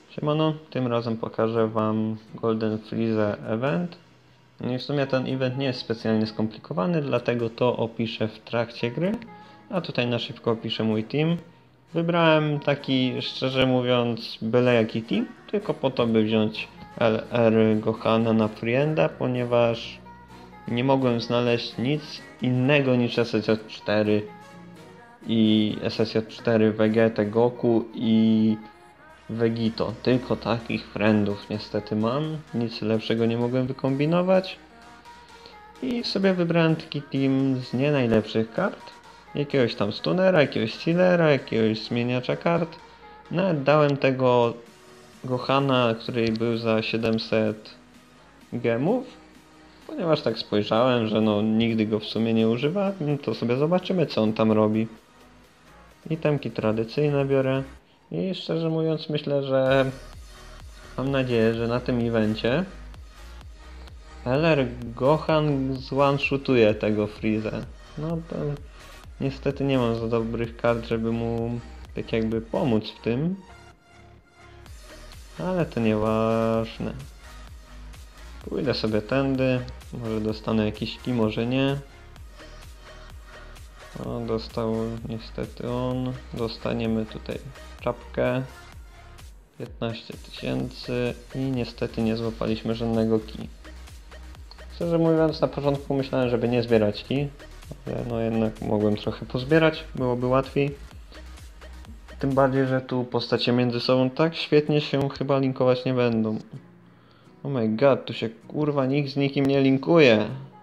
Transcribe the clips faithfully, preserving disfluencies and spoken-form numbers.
Siemano, tym razem pokażę wam Golden Freeze Event. No i w sumie ten event nie jest specjalnie skomplikowany, dlatego to opiszę w trakcie gry. A tutaj na szybko opiszę mój team. Wybrałem taki, szczerze mówiąc, byle jaki team, tylko po to, by wziąć L R Gohana na Frienda, ponieważ nie mogłem znaleźć nic innego niż S S J cztery i S S J cztery Vegetę Goku i Vegito. Tylko takich friendów niestety mam. Nic lepszego nie mogłem wykombinować. I sobie wybrałem taki team z nie najlepszych kart. Jakiegoś tam stunera, jakiegoś sealera, jakiegoś zmieniacza kart. Nawet dałem tego Gohana, który był za siedemset gemów. Ponieważ tak spojrzałem, że no nigdy go w sumie nie używa, to sobie zobaczymy, co on tam robi. Itemki tradycyjne biorę. I szczerze mówiąc myślę, że mam nadzieję, że na tym evencie L R Gohan zone-shootuje tego Freeza. No to niestety nie mam za dobrych kart, żeby mu tak jakby pomóc w tym. Ale to nieważne. Pójdę sobie tędy. Może dostanę jakiś ki, może nie. O, dostał niestety on. Dostaniemy tutaj czapkę. piętnaście tysięcy i niestety nie złapaliśmy żadnego ki. Szczerze mówiąc, na początku myślałem, żeby nie zbierać ki, ale no jednak mogłem trochę pozbierać, byłoby łatwiej. Tym bardziej, że tu postacie między sobą tak świetnie się chyba linkować nie będą. Oh my god, tu się kurwa nikt z nikim nie linkuje.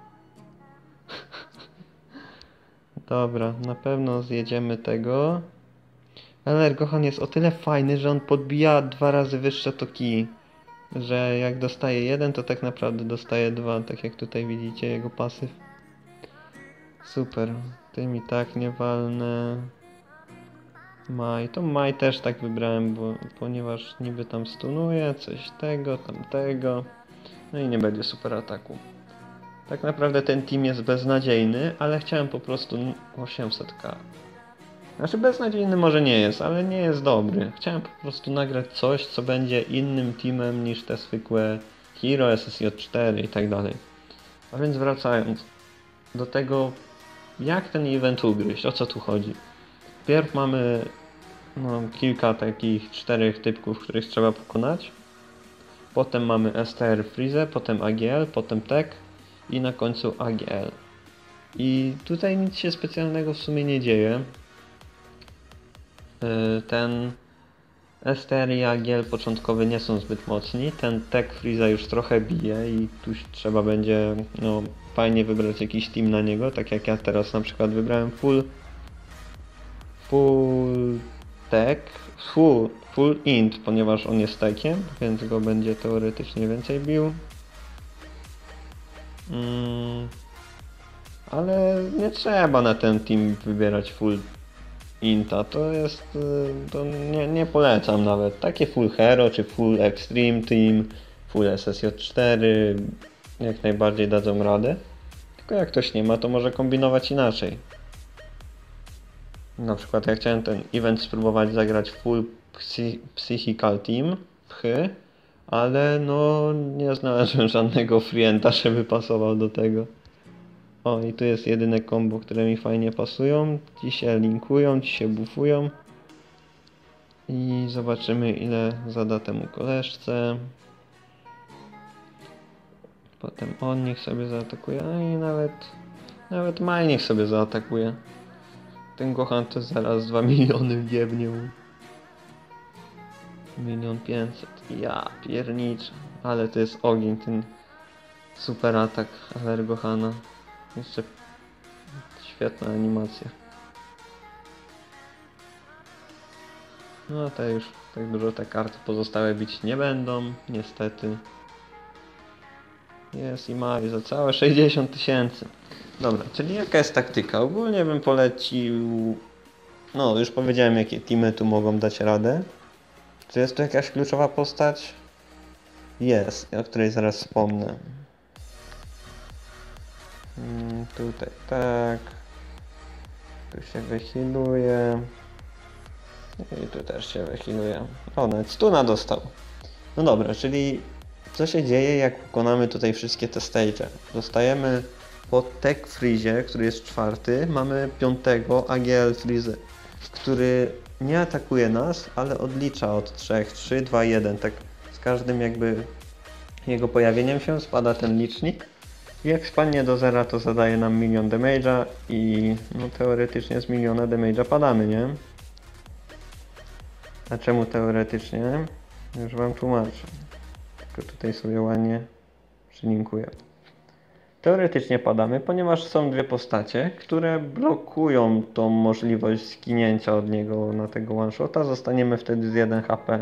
Dobra, na pewno zjedziemy tego. L R Gohan jest o tyle fajny, że on podbija dwa razy wyższe to ki. Że jak dostaje jeden, to tak naprawdę dostaje dwa, tak jak tutaj widzicie jego pasyw. Super, tym i tak nie walnę. Maj, to Maj też tak wybrałem, bo, ponieważ niby tam stunuje, coś tego, tamtego. No i nie będzie super ataku. Tak naprawdę ten team jest beznadziejny, ale chciałem po prostu osiemset ka. Znaczy beznadziejny może nie jest, ale nie jest dobry. Chciałem po prostu nagrać coś, co będzie innym teamem niż te zwykłe Hero, S S J cztery i tak dalej. A więc wracając do tego, jak ten event ugryźć, o co tu chodzi. Pierw mamy no, kilka takich czterech typków, których trzeba pokonać. Potem mamy S T R Freeze, potem A G L, potem Tech i na końcu A G L. I tutaj nic się specjalnego w sumie nie dzieje. Ten S T R i A G L początkowy nie są zbyt mocni. Ten Tech Freeza już trochę bije i tu trzeba będzie no, fajnie wybrać jakiś team na niego, tak jak ja teraz na przykład wybrałem full full Tech, full, full int, ponieważ on jest techiem, więc go będzie teoretycznie więcej bił. Mm, ale nie trzeba na ten team wybierać full inta, to jest, to nie, nie polecam nawet. Takie full hero czy full extreme team, full S S J cztery jak najbardziej dadzą radę. Tylko jak ktoś nie ma, to może kombinować inaczej. Na przykład ja chciałem ten event spróbować zagrać full psy, psychical team, pchy, ale no nie znalazłem żadnego frienda, żeby pasował do tego. O, i tu jest jedyne combo, które mi fajnie pasują. Ci się linkują, ci się buffują. I zobaczymy, ile zada temu koleżce. Potem on niech sobie zaatakuje. A i nawet, nawet Maj niech sobie zaatakuje. Ten Gohan to zaraz dwa miliony wjebnie mu. Milion pięćset. Ja pierniczę. Ale to jest ogień, ten super atak L R Gohana. Jeszcze świetna animacja. No to już tak dużo te karty pozostałe bić nie będą, niestety. Jest i Mari za całe sześćdziesiąt tysięcy. Dobra, czyli jaka jest taktyka? Ogólnie bym polecił... No, już powiedziałem, jakie teamy tu mogą dać radę. Czy jest tu jakaś kluczowa postać? Jest, o której zaraz wspomnę. Hmm, tutaj tak. Tu się wychiluje. I tu też się wychiluje. O, nawet stuna dostał. No dobra, czyli co się dzieje, jak wykonamy tutaj wszystkie te stage? Dostajemy po Tech Freeze, który jest czwarty, mamy piątego A G L Freeze, który nie atakuje nas, ale odlicza od trzech, trzy, dwa, jeden. Tak z każdym jakby jego pojawieniem się spada ten licznik. I jak spadnie do zera, to zadaje nam milion damage'a i no teoretycznie z miliona damage'a padamy, nie? A czemu teoretycznie? Już wam tłumaczę. Tylko tutaj sobie ładnie przylinkuję. Teoretycznie padamy, ponieważ są dwie postacie, które blokują tą możliwość skinięcia od niego na tego one-shota. Zostaniemy wtedy z jeden H P.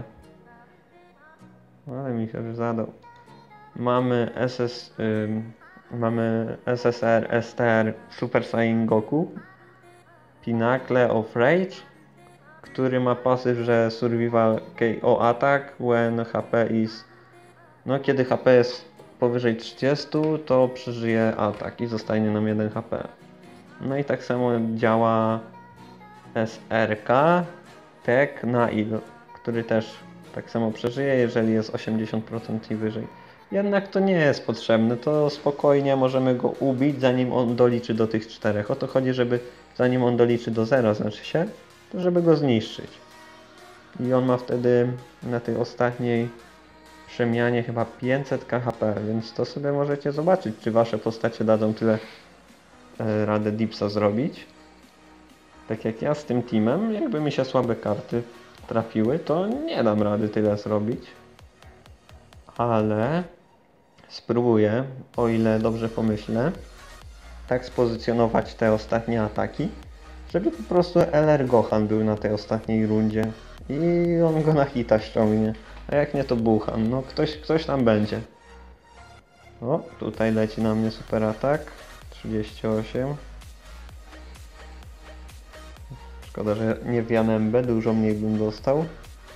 Ale mi się już zadał. Mamy S S, ym, mamy S S R, S T R, Super Saiyan Goku, Pinnacle of Rage, który ma pasyw, że Survival K O Attack when H P is... No kiedy H P jest powyżej trzydzieści, to przeżyje atak i zostanie nam jeden H P. No i tak samo działa S R K Tech Nail, który też tak samo przeżyje, jeżeli jest osiemdziesiąt procent i wyżej. Jednak to nie jest potrzebne, to spokojnie możemy go ubić, zanim on doliczy do tych czterech. O to chodzi, żeby zanim on doliczy do zera, znaczy się, to żeby go zniszczyć. I on ma wtedy na tej ostatniej przemianie chyba pięćset K H P, więc to sobie możecie zobaczyć, czy wasze postacie dadzą tyle e, radę dipsa zrobić. Tak jak ja z tym teamem, jakby mi się słabe karty trafiły, to nie dam rady tyle zrobić. Ale spróbuję, o ile dobrze pomyślę, tak spozycjonować te ostatnie ataki, żeby po prostu L R Gohan był na tej ostatniej rundzie i on go na hita ściągnie. A jak nie, to Buchan. No ktoś, ktoś tam będzie. O, tutaj leci na mnie super atak. trzydzieści osiem. Szkoda, że nie w Janembę, dużo mniej bym dostał.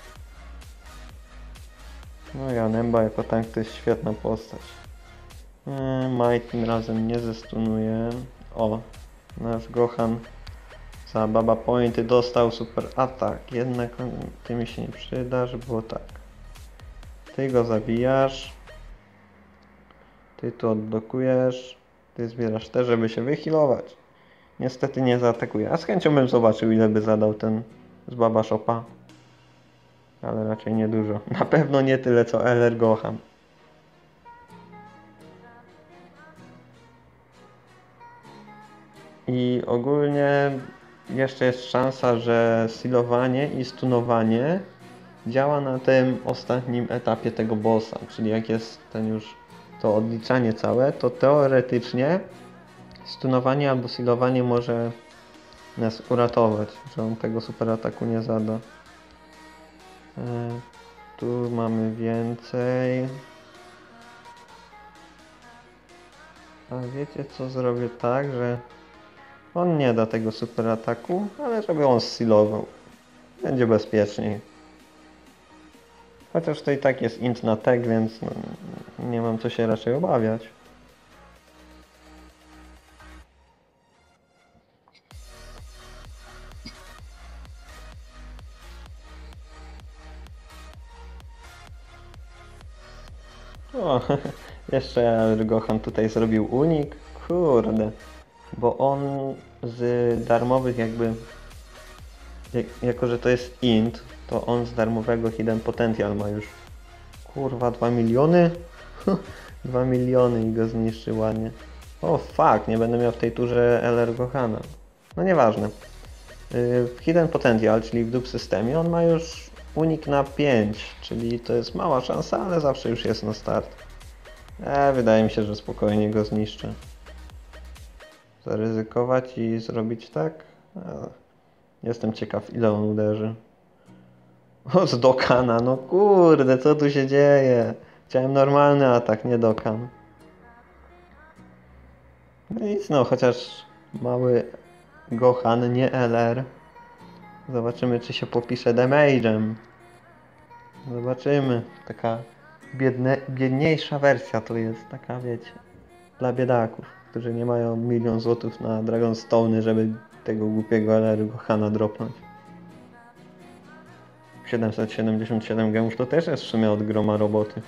No Janemba jako tank to jest świetna postać. Eee, Mai tym razem nie zestunuje. O, nasz Gohan za Baba Pointy dostał super atak. Jednak ty mi się nie przydasz, bo tak. Ty go zabijasz. Ty tu odblokujesz. Ty zbierasz te, żeby się wyhealować. Niestety nie zaatakuje. A z chęcią bym zobaczył, ile by zadał ten z Baba Shopa. Ale raczej nie dużo. Na pewno nie tyle, co L R Gohan. I ogólnie jeszcze jest szansa, że sealowanie i stunowanie działa na tym ostatnim etapie tego bossa. Czyli jak jest ten już to odliczanie całe, to teoretycznie stunowanie albo sealowanie może nas uratować, że on tego super ataku nie zada. E, tu mamy więcej. A wiecie co, zrobię tak, że on nie da tego super ataku, ale żeby on sealował. Będzie bezpieczniej. Chociaż to i tak jest int na tag, więc no, nie mam co się raczej obawiać. O, jeszcze Gohan tutaj zrobił unik. Kurde. Bo on z darmowych jakby... Jak, jako, że to jest int, to on z darmowego hidden potential ma już... Kurwa, dwa miliony? dwa miliony i go zniszczy ładnie. O fuck, nie będę miał w tej turze L R Gohana. No nieważne. W hidden potential, czyli w dup systemie, on ma już unik na pięć, czyli to jest mała szansa, ale zawsze już jest na start. E, wydaje mi się, że spokojnie go zniszczę. Zaryzykować i zrobić tak? E, jestem ciekaw, ile on uderzy. O, z Dokana, no kurde, co tu się dzieje? Chciałem normalny atak, nie Dokan. No nic, no, chociaż mały Gohan, nie L R. Zobaczymy, czy się popisze damage'em. Zobaczymy. Taka biedne, biedniejsza wersja to jest, taka wiecie, dla biedaków, którzy nie mają milion złotów na Dragonstone'y, żeby tego głupiego L R Gohana dropnąć. siedemset siedemdziesiąt siedem gemów to też jest w sumie od groma roboty.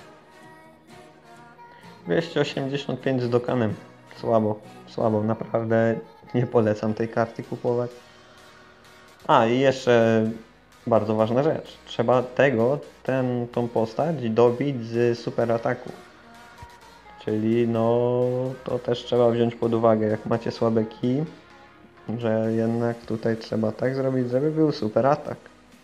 dwieście osiemdziesiąt pięć z Dokkanem. Słabo, słabo, naprawdę nie polecam tej karty kupować. A i jeszcze bardzo ważna rzecz. Trzeba tego, ten, tą postać dobić z super ataku. Czyli no to też trzeba wziąć pod uwagę, jak macie słabe key, że jednak tutaj trzeba tak zrobić, żeby był super atak.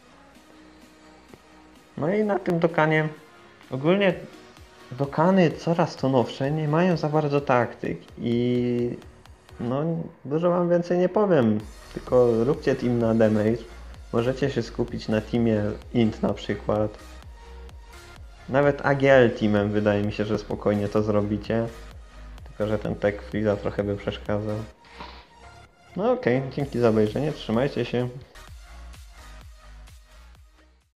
No i na tym Dokkanie ogólnie Dokkany coraz to nowsze nie mają za bardzo taktyk i no dużo wam więcej nie powiem, tylko róbcie team na damage, możecie się skupić na teamie int na przykład. Nawet A G L teamem wydaje mi się, że spokojnie to zrobicie, tylko że ten tech Freeza trochę by przeszkadzał. No okej, okay, dzięki za obejrzenie, trzymajcie się.